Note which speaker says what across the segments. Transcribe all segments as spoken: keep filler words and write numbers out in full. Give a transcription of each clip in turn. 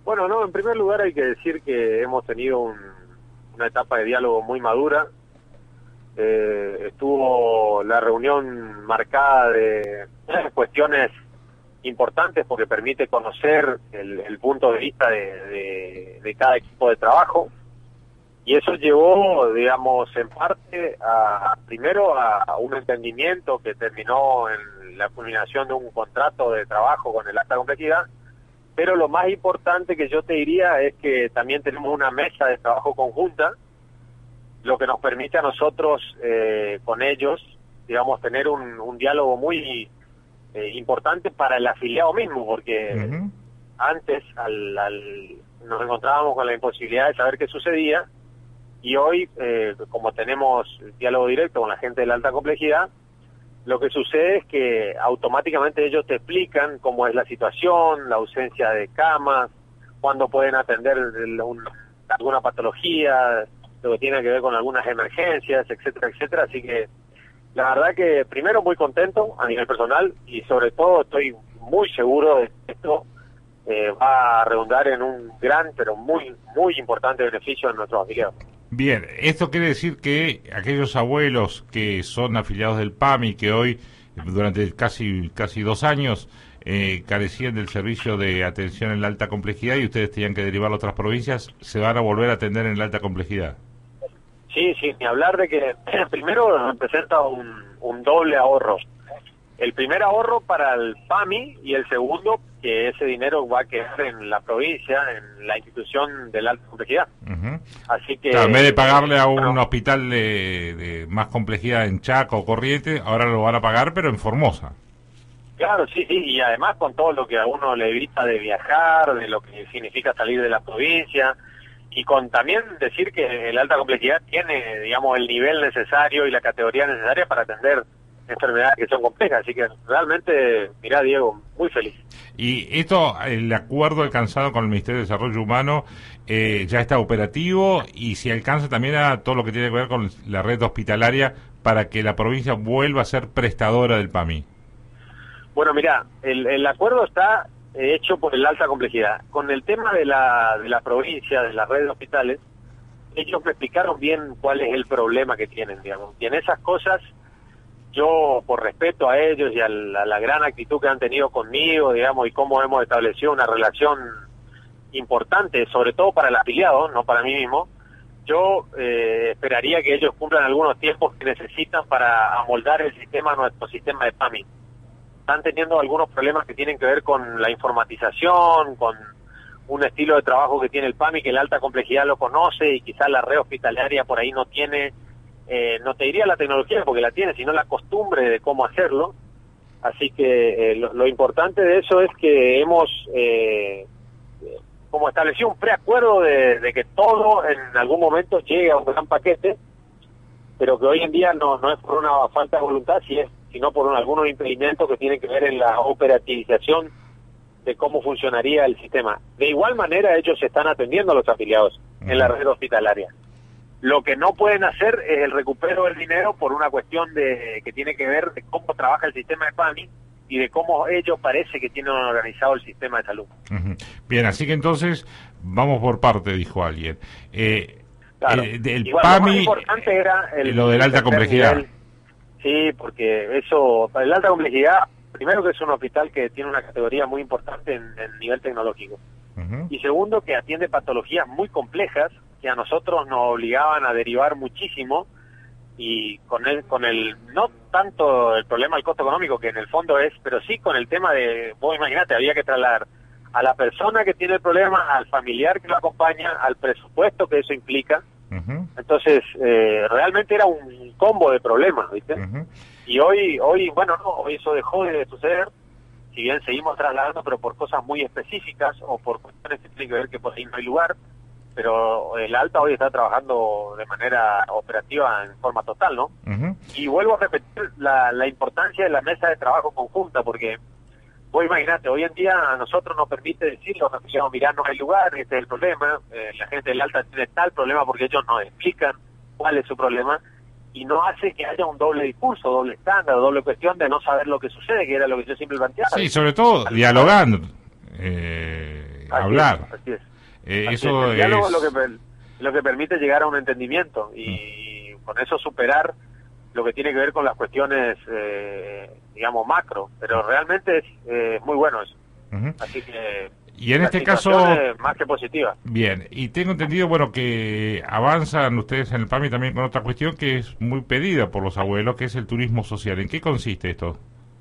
Speaker 1: Bueno, no, en primer lugar hay que decir que hemos tenido un, una etapa de diálogo muy madura. Eh, estuvo la reunión marcada de cuestiones importantes porque permite conocer el, el punto de vista de, de, de cada equipo de trabajo, y eso llevó, digamos, en parte a primero a un entendimiento que terminó en la culminación de un contrato de trabajo con el alta complejidad. Pero lo más importante que yo te diría es que también tenemos una mesa de trabajo conjunta, lo que nos permite a nosotros eh, con ellos, digamos, tener un, un diálogo muy eh, importante para el afiliado mismo, porque uh-huh. antes al, al, nos encontrábamos con la imposibilidad de saber qué sucedía, y hoy, eh, como tenemos diálogo directo con la gente de la alta complejidad, lo que sucede es que automáticamente ellos te explican cómo es la situación, la ausencia de camas, cuándo pueden atender un, alguna patología, lo que tiene que ver con algunas emergencias, etcétera, etcétera. Así que la verdad que primero muy contento a nivel personal, y sobre todo estoy muy seguro de que esto eh, va a redundar en un gran, pero muy, muy importante beneficio en nuestros afiliados.
Speaker 2: Bien, esto quiere decir que aquellos abuelos que son afiliados del P A M I, que hoy, durante casi casi dos años, eh, carecían del servicio de atención en la alta complejidad y ustedes tenían que derivar a otras provincias, se van a volver a atender en la alta complejidad.
Speaker 1: Sí, sí, ni hablar de que primero representa un, un doble ahorro. El primer ahorro para el P A M I, y el segundo, que ese dinero va a quedar en la provincia, en la institución de la alta complejidad. Uh-huh. Así que...
Speaker 2: Claro, en vez de pagarle a un bueno, hospital de, de más complejidad en Chaco o Corrientes, ahora lo van a pagar, pero en Formosa.
Speaker 1: Claro, sí, sí, y además con todo lo que a uno le evita de viajar, de lo que significa salir de la provincia, y con también decir que la alta complejidad tiene, digamos, el nivel necesario y la categoría necesaria para atender enfermedades que son complejas. Así que realmente, mirá, Diego, muy feliz.
Speaker 2: Y esto, el acuerdo alcanzado con el Ministerio de Desarrollo Humano eh, ya está operativo, y si alcanza también a todo lo que tiene que ver con la red hospitalaria para que la provincia vuelva a ser prestadora del P A M I.
Speaker 1: Bueno, mirá, el, el acuerdo está hecho por el alta complejidad. Con el tema de la, de la provincia, de las redes de hospitales, ellos me explicaron bien cuál es el problema que tienen, digamos. Y en esas cosas, yo, por respeto a ellos y a la, a la gran actitud que han tenido conmigo, digamos, y cómo hemos establecido una relación importante, sobre todo para el afiliado, no para mí mismo, yo eh, esperaría que ellos cumplan algunos tiempos que necesitan para amoldar el sistema, nuestro sistema de P A M I. Están teniendo algunos problemas que tienen que ver con la informatización, con un estilo de trabajo que tiene el P A M I, que la alta complejidad lo conoce, y quizás la red hospitalaria por ahí no tiene... Eh, no te diría la tecnología porque la tiene, sino la costumbre de cómo hacerlo. Así que eh, lo, lo importante de eso es que hemos eh, como establecido un preacuerdo de, de que todo en algún momento llegue a un gran paquete, pero que hoy en día no, no es por una falta de voluntad, sino por un, algunos impedimentos que tienen que ver en la operativización de cómo funcionaría el sistema. De igual manera, ellos se están atendiendo a los afiliados uh-huh. en la red hospitalaria. Lo que no pueden hacer es el recupero del dinero por una cuestión de que tiene que ver de cómo trabaja el sistema de P A M I y de cómo ellos parece que tienen organizado el sistema de salud.
Speaker 2: Uh-huh. Bien, así que entonces vamos por parte, dijo alguien. Eh,
Speaker 1: claro.
Speaker 2: el, el
Speaker 1: Igual,
Speaker 2: P A M I,
Speaker 1: lo más importante era el,
Speaker 2: lo de la alta complejidad.
Speaker 1: Nivel. Sí, porque eso, para la alta complejidad, primero que es un hospital que tiene una categoría muy importante en el nivel tecnológico. Uh-huh. Y segundo, que atiende patologías muy complejas que a nosotros nos obligaban a derivar muchísimo, y con el, con el no tanto el problema del costo económico, que en el fondo es, pero sí con el tema de, vos imaginate, había que trasladar a la persona que tiene el problema, al familiar que lo acompaña, al presupuesto que eso implica. Uh-huh. Entonces, eh, realmente era un combo de problemas, ¿viste? Uh-huh. Y hoy, hoy, bueno, no, hoy eso dejó de suceder, si bien seguimos trasladando, pero por cosas muy específicas o por cuestiones que tienen que ver que por ahí no hay lugar. Pero el alta hoy está trabajando de manera operativa en forma total, ¿no? Uh-huh. Y vuelvo a repetir la, la importancia de la mesa de trabajo conjunta, porque vos imaginate, hoy en día a nosotros nos permite decirlo, nos decimos, mirá, no hay lugar, este es el problema, eh, la gente del alta tiene tal problema porque ellos nos explican cuál es su problema, y no hace que haya un doble discurso, doble estándar, doble cuestión de no saber lo que sucede, que era lo que yo siempre planteaba.
Speaker 2: Sí, sobre todo dialogando. Eh... hablar.
Speaker 1: Es, así es.
Speaker 2: Eh,
Speaker 1: así
Speaker 2: eso
Speaker 1: es. El diálogo
Speaker 2: es
Speaker 1: lo que, lo que permite llegar a un entendimiento y mm. con eso superar lo que tiene que ver con las cuestiones, eh, digamos, macro, pero realmente es eh, muy bueno eso. Uh-huh. Así que
Speaker 2: y en
Speaker 1: la
Speaker 2: este caso
Speaker 1: es más que positiva.
Speaker 2: Bien, y tengo entendido, bueno, que avanzan ustedes en el PAMI también con otra cuestión que es muy pedida por los abuelos, que es el turismo social. ¿En qué consiste esto?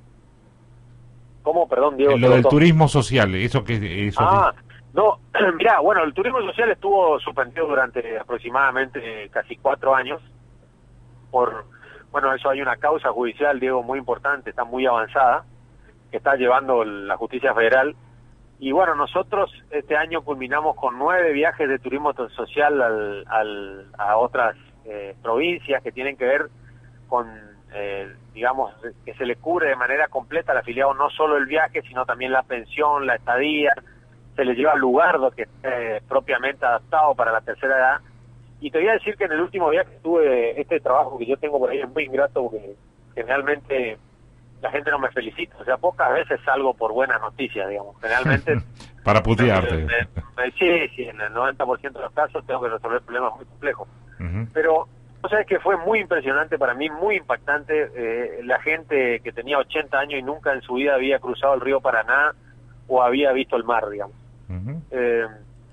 Speaker 1: ¿Cómo? Perdón, Diego.
Speaker 2: Lo del turismo social, eso que... Eso
Speaker 1: ah, que... no, mirá, bueno, el turismo social estuvo suspendido durante aproximadamente casi cuatro años por... Bueno, eso hay una causa judicial, Diego, muy importante, está muy avanzada, que está llevando la justicia federal. Y bueno, nosotros este año culminamos con nueve viajes de turismo social al, al, a otras eh, provincias que tienen que ver con, eh, digamos, que se le cubre de manera completa al afiliado no solo el viaje, sino también la pensión, la estadía, se le lleva al lugar que esté eh, propiamente adaptado para la tercera edad. Y te voy a decir que en el último viaje tuve este trabajo que yo tengo por ahí, es muy ingrato porque generalmente la gente no me felicita, o sea, pocas veces salgo por buenas noticias, digamos, generalmente...
Speaker 2: Para putearte.
Speaker 1: Me, me, sí, sí, en el noventa por ciento de los casos tengo que resolver problemas muy complejos. Uh-huh. Pero, ¿no sabes que fue muy impresionante para mí, muy impactante, eh, la gente que tenía ochenta años y nunca en su vida había cruzado el río Paraná o había visto el mar, digamos. Uh-huh. Eh,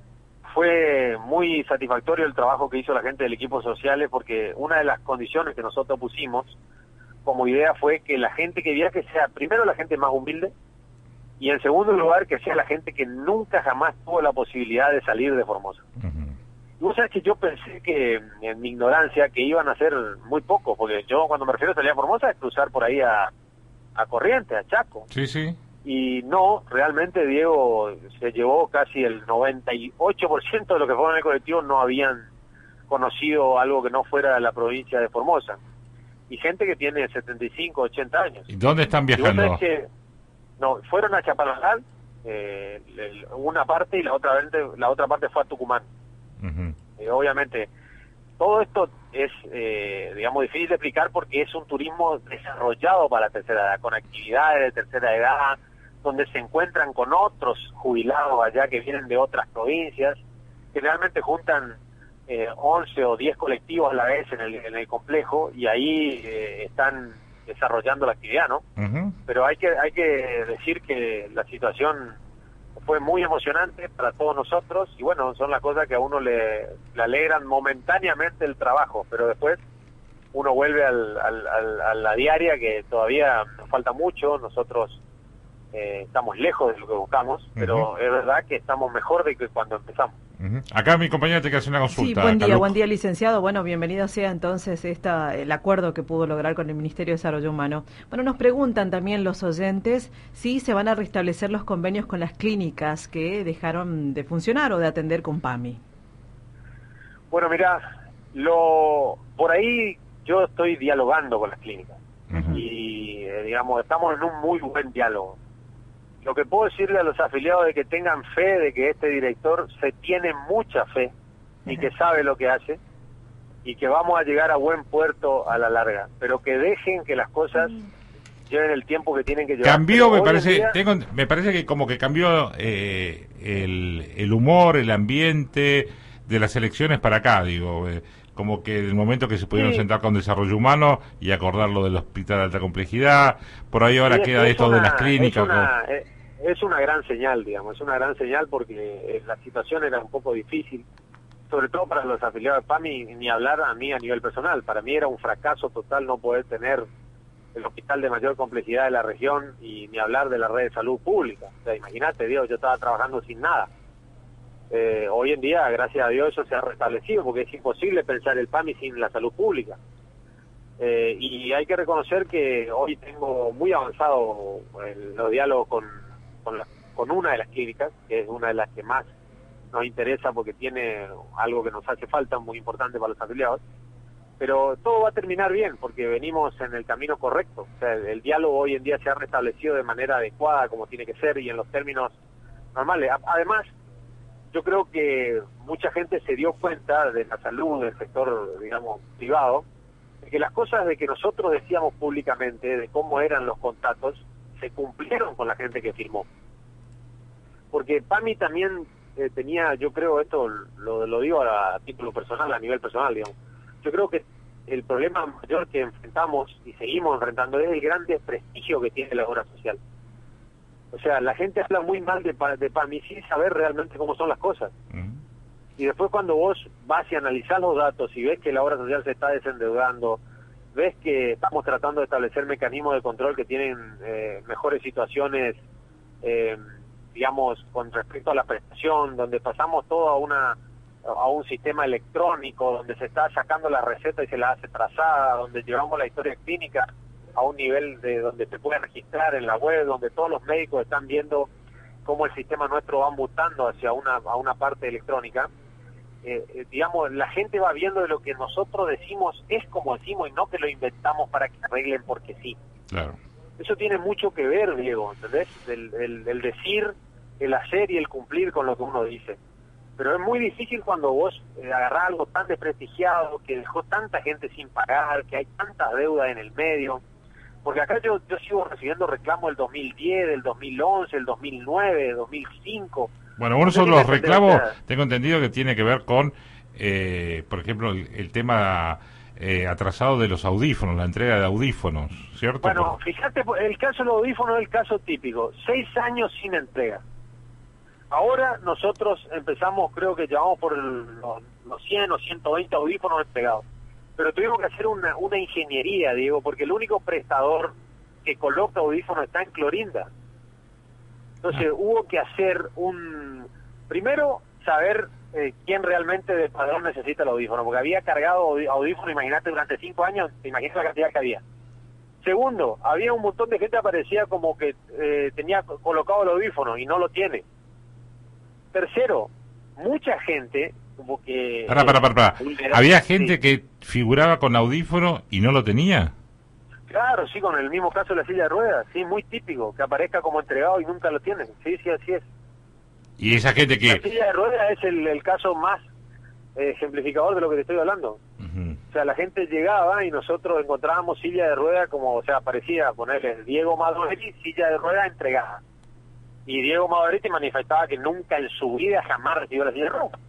Speaker 1: fue muy satisfactorio el trabajo que hizo la gente del equipo sociales porque una de las condiciones que nosotros pusimos como idea fue que la gente que viaje sea primero la gente más humilde y en segundo lugar que sea la gente que nunca jamás tuvo la posibilidad de salir de Formosa. Uh-huh. Y vos sabés que yo pensé que en mi ignorancia que iban a ser muy pocos, porque yo cuando me refiero a salir a Formosa es cruzar por ahí a, a Corrientes, a Chaco.
Speaker 2: Sí, sí.
Speaker 1: Y no, realmente Diego se llevó casi el noventa y ocho por ciento de los que fueron en el colectivo no habían conocido algo que no fuera de la provincia de Formosa. Y gente que tiene setenta y cinco, ochenta años.
Speaker 2: ¿Y dónde están viajando?
Speaker 1: Que, no, fueron a Chapadmalal, eh, una parte, y la otra, la otra parte fue a Tucumán. Uh-huh. Eh, obviamente, todo esto es, eh, digamos, difícil de explicar porque es un turismo desarrollado para la tercera edad, con actividades de tercera edad, donde se encuentran con otros jubilados allá que vienen de otras provincias, que realmente juntan Eh, once o diez colectivos a la vez en el, en el complejo y ahí eh, están desarrollando la actividad, ¿no? Uh-huh. Pero hay que hay que decir que la situación fue muy emocionante para todos nosotros y bueno, son las cosas que a uno le, le alegran momentáneamente el trabajo, pero después uno vuelve al, al, al, a la diaria que todavía nos falta mucho, nosotros eh, estamos lejos de lo que buscamos, uh-huh. pero es verdad que estamos mejor de que cuando empezamos.
Speaker 2: Uh-huh. Acá mi compañera te quiere hacer una consulta.
Speaker 3: Sí, buen día,
Speaker 2: Caluc.
Speaker 3: buen día, licenciado. Bueno, bienvenido sea entonces esta, el acuerdo que pudo lograr con el Ministerio de Desarrollo Humano. Bueno, nos preguntan también los oyentes si se van a restablecer los convenios con las clínicas que dejaron de funcionar o de atender con PAMI.
Speaker 1: Bueno, mirá, lo, por ahí yo estoy dialogando con las clínicas uh-huh. y, eh, digamos, estamos en un muy buen diálogo. Lo que puedo decirle a los afiliados es que tengan fe de que este director se tiene mucha fe y que sabe lo que hace y que vamos a llegar a buen puerto a la larga, pero que dejen que las cosas lleven el tiempo que tienen que llevar.
Speaker 2: Cambió, me parece, día... tengo, me parece que como que cambió eh, el, el humor, el ambiente de las elecciones para acá, digo, eh, como que el momento que se pudieron sí. sentar con Desarrollo Humano y acordar lo del hospital de alta complejidad, por ahí ahora sí, queda esto una, de las clínicas.
Speaker 1: Es una, con... es una gran señal, digamos, es una gran señal porque la situación era un poco difícil, sobre todo para los afiliados de PAMI, ni hablar a mí a nivel personal. Para mí era un fracaso total no poder tener el hospital de mayor complejidad de la región y ni hablar de la red de salud pública. O sea, imagínate, Dios, yo estaba trabajando sin nada. Eh, hoy en día, gracias a Dios, eso se ha restablecido porque es imposible pensar el PAMI sin la salud pública. Eh, y hay que reconocer que hoy tengo muy avanzado en los diálogos con, con, la, con una de las clínicas, que es una de las que más nos interesa porque tiene algo que nos hace falta, muy importante para los afiliados. Pero todo va a terminar bien porque venimos en el camino correcto. O sea, el, el diálogo hoy en día se ha restablecido de manera adecuada, como tiene que ser, y en los términos normales. A, además, yo creo que mucha gente se dio cuenta de la salud del sector, digamos, privado, de que las cosas de que nosotros decíamos públicamente, de cómo eran los contratos, se cumplieron con la gente que firmó. Porque PAMI también eh, tenía, yo creo, esto lo, lo digo a, a título personal, a nivel personal, digamos, yo creo que el problema mayor que enfrentamos y seguimos enfrentando es el gran desprestigio que tiene la obra social. O sea, la gente habla muy mal de, de PAMI sin saber realmente cómo son las cosas. Uh-huh. Y después cuando vos vas y analizás los datos y ves que la obra social se está desendeudando, ves que estamos tratando de establecer mecanismos de control que tienen eh, mejores situaciones, eh, digamos, con respecto a la prestación, donde pasamos todo a una a un sistema electrónico, donde se está sacando la receta y se la hace trazada, donde llevamos la historia clínica a un nivel de donde se puede registrar en la web, donde todos los médicos están viendo cómo el sistema nuestro va mutando hacia una a una parte electrónica. Eh, eh, digamos, la gente va viendo de lo que nosotros decimos es como decimos y no que lo inventamos para que arreglen porque sí.
Speaker 2: Claro.
Speaker 1: Eso tiene mucho que ver, Diego, ¿entendés? El, el, el decir, el hacer y el cumplir con lo que uno dice. Pero es muy difícil cuando vos eh, agarrás algo tan desprestigiado, que dejó tanta gente sin pagar, que hay tantas deudas en el medio. Porque acá yo, yo sigo recibiendo reclamos del dos mil diez, del dos mil once, del dos mil nueve, del dos mil cinco.
Speaker 2: Bueno, uno son los reclamos, tengo entendido que tiene que ver con, eh, por ejemplo, el, el tema eh, atrasado de los audífonos, la entrega de audífonos, ¿cierto?
Speaker 1: Bueno, fíjate, el caso de los audífonos es el caso típico, seis años sin entrega. Ahora nosotros empezamos, creo que llevamos por el, los, los cien o ciento veinte audífonos entregados. Pero tuvimos que hacer una, una ingeniería, Diego, porque el único prestador que coloca audífonos está en Clorinda. Entonces ah. hubo que hacer un... Primero, saber eh, quién realmente de padrón necesita el audífono, porque había cargado audífonos, imagínate, durante cinco años, te imaginas la cantidad que había. Segundo, había un montón de gente que aparecía como que eh, tenía colocado el audífono y no lo tiene. Tercero, mucha gente como que...
Speaker 2: Para, para, para, para. ¿Había gente sí. que figuraba con audífono y no lo tenía?
Speaker 1: Claro, sí, con el mismo caso de la silla de ruedas, sí, muy típico, que aparezca como entregado y nunca lo tienen. Sí, sí, así es.
Speaker 2: ¿Y esa gente que...?
Speaker 1: La silla de ruedas es el, el caso más eh, ejemplificador de lo que te estoy hablando. Uh-huh. O sea, la gente llegaba y nosotros encontrábamos silla de ruedas como, o sea, aparecía ponerle Diego Madoretti, silla de ruedas entregada. Y Diego Madoretti manifestaba que nunca en su vida jamás recibió la silla de ruedas.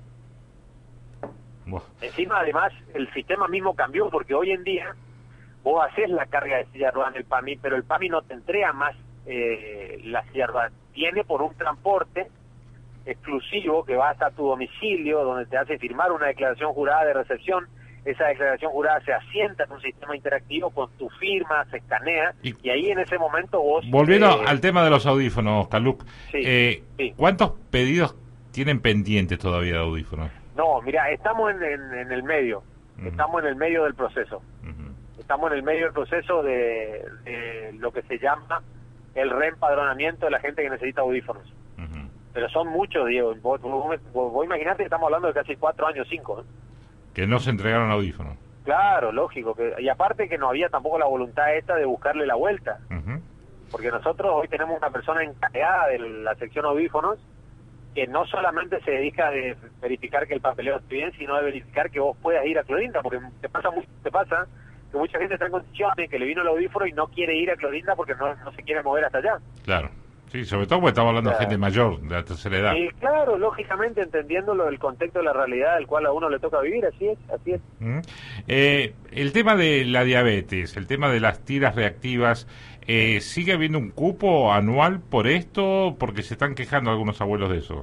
Speaker 1: Wow. Encima, además, el sistema mismo cambió, porque hoy en día vos haces la carga de silla de ruedas en el PAMI, pero el PAMI no te entrega más eh, la silla de ruedas. Tiene por un transporte exclusivo que va hasta tu domicilio, donde te hace firmar una declaración jurada de recepción. Esa declaración jurada se asienta en un sistema interactivo con tu firma, se escanea, y, y ahí en ese momento vos...
Speaker 2: Volviendo eh, al tema de los audífonos, Caluc,
Speaker 1: sí,
Speaker 2: eh,
Speaker 1: sí.
Speaker 2: ¿cuántos pedidos tienen pendientes todavía de audífonos?
Speaker 1: No, mira, estamos en, en, en el medio, uh-huh. estamos en el medio del proceso. Uh-huh. Estamos en el medio del proceso de, de lo que se llama el reempadronamiento de la gente que necesita audífonos. Uh-huh. Pero son muchos, Diego. Vos, vos, vos, vos imaginate que estamos hablando de casi cuatro años, cinco, ¿eh?
Speaker 2: Que no se entregaron audífonos.
Speaker 1: Claro, lógico. Que, y aparte que no había tampoco la voluntad esta de buscarle la vuelta. Uh-huh. Porque nosotros hoy tenemos una persona encargada de la sección audífonos que no solamente se dedica a de verificar que el papeleo esté bien, sino de verificar que vos puedas ir a Clorinda, porque te pasa mucho, te pasa que mucha gente está en condiciones, que le vino el audífono y no quiere ir a Clorinda porque no, no se quiere mover hasta allá.
Speaker 2: Claro. Sí, sobre todo porque estamos hablando claro. de gente mayor, de la tercera edad.
Speaker 1: Sí, claro, lógicamente entendiendo lo del contexto de la realidad del cual a uno le toca vivir, así es, así es.
Speaker 2: Mm. Eh, el tema de la diabetes, el tema de las tiras reactivas, eh, ¿sigue habiendo un cupo anual por esto? Porque se están quejando algunos abuelos de eso.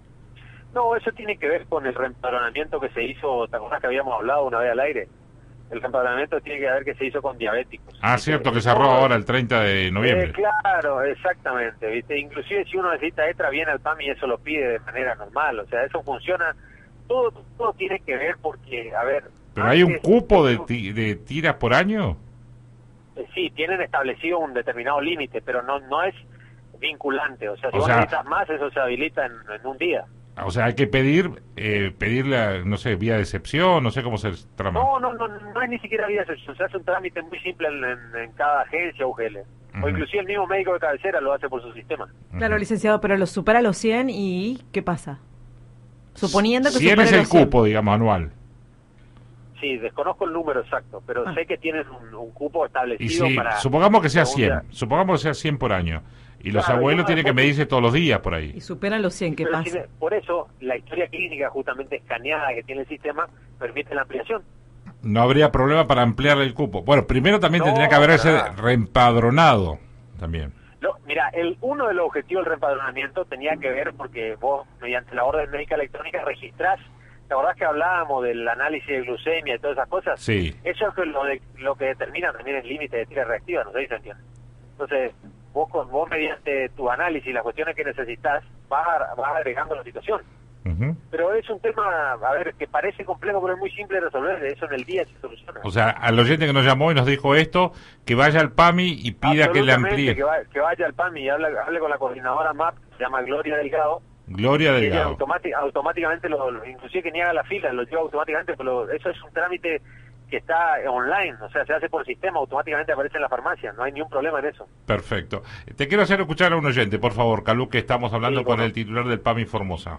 Speaker 1: No, eso tiene que ver con el reempadronamiento que se hizo, ¿te acuerdas que habíamos hablado una vez al aire? El reempadronamiento tiene que ver que se hizo con diabéticos.
Speaker 2: Ah, cierto, que, que cerró ahora el treinta de noviembre.
Speaker 1: Eh, claro, exactamente, ¿viste? Inclusive si uno necesita extra, viene al PAMI y eso lo pide de manera normal, o sea, eso funciona, todo todo tiene que ver porque, a ver...
Speaker 2: ¿Pero hay un cupo de, de tiras por año?
Speaker 1: Eh, sí, tienen establecido un determinado límite, pero no no es vinculante, o sea, si
Speaker 2: o
Speaker 1: vos
Speaker 2: sea,
Speaker 1: necesitas más, eso se habilita en, en un día.
Speaker 2: O sea, hay que pedir, eh, pedirle, no sé, vía de excepción, no sé cómo se trama.
Speaker 1: No, no, no, no es ni siquiera vía de excepción, se hace un trámite muy simple en, en, en cada agencia U G L. Uh-huh. O inclusive el mismo médico de cabecera lo hace por su sistema.
Speaker 3: Uh-huh. Claro, licenciado, pero lo supera los cien y ¿qué pasa? Suponiendo que
Speaker 2: cien
Speaker 3: supera
Speaker 2: es el
Speaker 3: los cien.
Speaker 2: cupo, digamos, anual.
Speaker 1: sí, desconozco el número exacto, pero
Speaker 3: Ah.
Speaker 1: sé que tienen un, un cupo
Speaker 2: Y
Speaker 1: establecido
Speaker 2: si,
Speaker 1: para...
Speaker 2: supongamos que sea
Speaker 1: según
Speaker 2: cien,
Speaker 1: la-
Speaker 2: supongamos que sea cien por año, y los
Speaker 1: Claro,
Speaker 2: abuelos
Speaker 1: yo
Speaker 2: tienen que
Speaker 1: después-
Speaker 2: medirse todos los días por
Speaker 3: Y
Speaker 2: ahí.
Speaker 3: superan los cien, ¿qué
Speaker 1: pero
Speaker 3: pasa?
Speaker 1: si- por eso, la historia clínica justamente escaneada que tiene el sistema permite la ampliación.
Speaker 2: No habría problema para ampliar el cupo. Bueno, primero también
Speaker 1: No,
Speaker 2: tendría que haberse
Speaker 1: para nada.
Speaker 2: reempadronado también.
Speaker 1: No, mira, el, uno de los objetivos del reempadronamiento tenía que ver porque vos, mediante la orden médica electrónica, registrás. ¿Te acordás que hablábamos del análisis de glucemia y todas esas cosas?
Speaker 2: Sí.
Speaker 1: Eso es lo, de, lo que determina también el límite de tira reactiva, no sé si se entiende. Entonces, vos, con- vos mediante tu análisis y las cuestiones que necesitas, vas, a- vas agregando la situación.
Speaker 2: Ujú.
Speaker 1: Pero es un tema, a ver, que parece complejo, pero es muy simple de resolver. Eso en el día se soluciona.
Speaker 2: O sea, al oyente que nos llamó y nos dijo esto, que vaya al PAMI y pida que le
Speaker 1: Absolutamente,
Speaker 2: amplíe.
Speaker 1: Que, va- que vaya al PAMI y hable, hable con la coordinadora M A P, se llama Gloria Delgado.
Speaker 2: Gloria
Speaker 1: Y ella
Speaker 2: Delgado.
Speaker 1: automati- automáticamente, lo, lo- inclusive que ni haga la fila, lo lleva automáticamente, pero eso es un trámite que está online, o sea, se hace por sistema, automáticamente aparece en la farmacia, no hay ningún problema en eso.
Speaker 2: Perfecto. Te quiero hacer escuchar a un oyente, por favor, Calú, que estamos hablando
Speaker 1: Sí,
Speaker 2: con
Speaker 1: bueno.
Speaker 2: el titular del PAMI Formosa.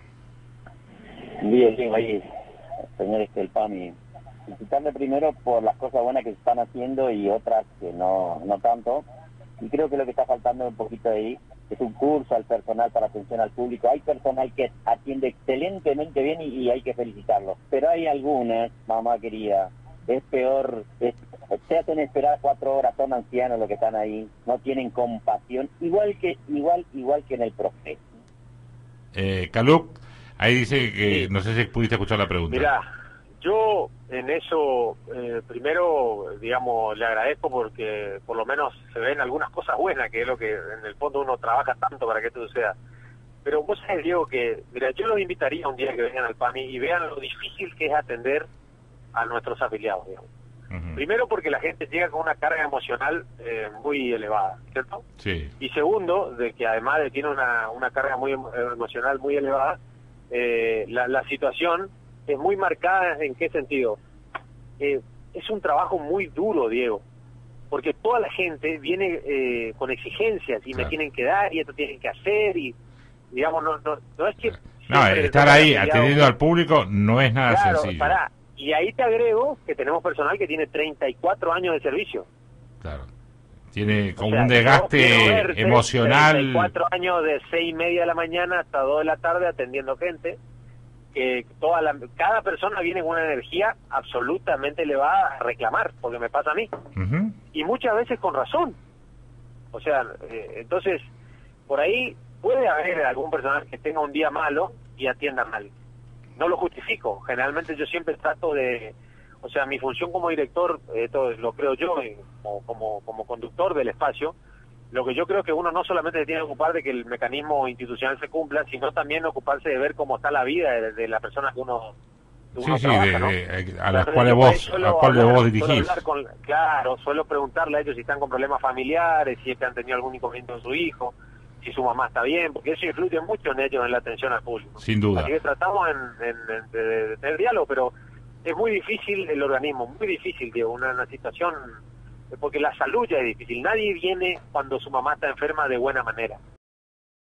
Speaker 4: Bien, bien, ahí, señores del PAMI. Felicitarle primero por las cosas buenas que se están haciendo y otras que no, no tanto. Y creo que lo que está faltando un poquito ahí es un curso al personal para atención al público. Hay personal que atiende excelentemente bien y, y hay que felicitarlo. Pero hay algunas, mamá querida, es peor, es, se hacen esperar cuatro horas, son ancianos los que están ahí, no tienen compasión, igual que igual igual que en el profe.
Speaker 2: Eh, Calú, ahí dice que,
Speaker 1: Sí.
Speaker 2: no sé si pudiste escuchar la pregunta.
Speaker 1: Mirá, yo en eso, eh, primero, digamos, le agradezco porque por lo menos se ven algunas cosas buenas, que es lo que en el fondo uno trabaja tanto para que esto suceda. Pero vos sabés, Diego, que, mira, yo los invitaría un día que vengan al PAMI y vean lo difícil que es atender a nuestros afiliados, digamos.
Speaker 2: Ujú.
Speaker 1: Primero porque la gente llega con una carga emocional eh, muy elevada, ¿cierto?
Speaker 2: Sí.
Speaker 1: Y segundo, de que además de que tiene una, una carga muy emo- emocional muy elevada, eh, la, la situación es muy marcada. ¿En qué sentido? Eh, es un trabajo muy duro, Diego, porque toda la gente viene eh, con exigencias y
Speaker 2: Claro.
Speaker 1: me tienen que dar y esto tienen que hacer y, digamos, no, no, no es que...
Speaker 2: No,
Speaker 1: siempre
Speaker 2: estar
Speaker 1: tenga
Speaker 2: ahí
Speaker 1: afiliado-
Speaker 2: atendiendo al público no es nada
Speaker 1: Claro,
Speaker 2: sencillo.
Speaker 1: pará. Y ahí te agrego que tenemos personal que tiene treinta y cuatro años de servicio.
Speaker 2: Claro. Tiene
Speaker 1: O
Speaker 2: como
Speaker 1: sea,
Speaker 2: un
Speaker 1: yo
Speaker 2: desgaste
Speaker 1: quiero verte
Speaker 2: emocional.
Speaker 1: treinta y cuatro años de seis y media de la mañana hasta dos de la tarde atendiendo gente. Que toda la, cada persona viene con una energía absolutamente elevada a reclamar, porque me pasa a mí.
Speaker 2: Ujú.
Speaker 1: Y muchas veces con razón. O sea, eh, entonces, por ahí puede haber algún personal que tenga un día malo y atienda mal. No lo justifico. Generalmente yo siempre trato de... O sea, mi función como director, esto lo creo yo, eh, como, como, como conductor del espacio, lo que yo creo que uno no solamente se tiene que ocupar de que el mecanismo institucional se cumpla, sino también ocuparse de ver cómo está la vida de, de la persona que uno, que
Speaker 2: Sí,
Speaker 1: uno
Speaker 2: sí,
Speaker 1: trabaja,
Speaker 2: de-
Speaker 1: ¿no?
Speaker 2: de- a
Speaker 1: O sea,
Speaker 2: las
Speaker 1: entonces
Speaker 2: cuales
Speaker 1: yo por ahí
Speaker 2: vos,
Speaker 1: suelo
Speaker 2: a las cuales
Speaker 1: hablar-
Speaker 2: vos
Speaker 1: suelo
Speaker 2: dirigís.
Speaker 1: hablar con- claro, suelo preguntarle a ellos si están con problemas familiares, si es que han tenido algún inconveniente con su hijo, si su mamá está bien, porque eso influye mucho en ellos en la atención al público.
Speaker 2: Sin duda.
Speaker 1: Así que tratamos en, en- en- de, de tener diálogo, pero es muy difícil el organismo, muy difícil, Diego, una, una situación, porque la salud ya es difícil. Nadie viene cuando su mamá está enferma de buena manera.